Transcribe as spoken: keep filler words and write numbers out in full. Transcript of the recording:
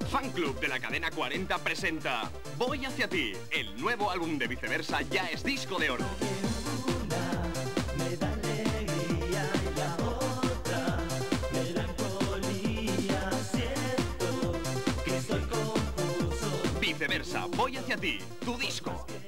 Fan Club de la cadena cuarenta presenta Voy hacia ti. El nuevo álbum de Viceversa ya es disco de oro. Una me da alegría y la otra melancolía. Siento que estoy confuso. Viceversa, Voy hacia ti, tu disco.